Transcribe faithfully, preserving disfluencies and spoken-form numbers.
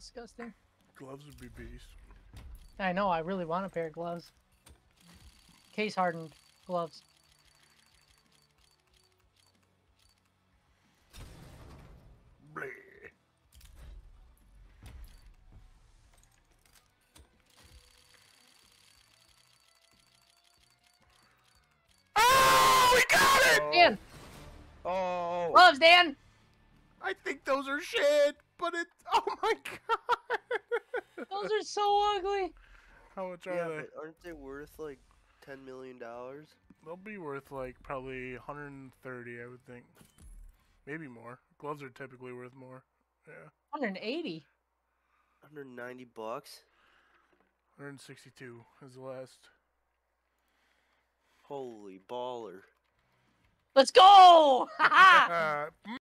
disgusting. Gloves would be beast. I know. I really want a pair of gloves. Case hardened gloves. Bleh. Oh, we got it! Dan! Oh! Gloves, Dan! I think those are shit, but it. Oh my god! Those are so ugly. How much are Yeah, they? but aren't they worth like ten million dollars? They'll be worth like probably one hundred thirty, I would think. Maybe more. Gloves are typically worth more. Yeah. one hundred eighty. one hundred ninety bucks? one hundred sixty-two is the last. Holy baller. Let's go! Ha ha! Uh,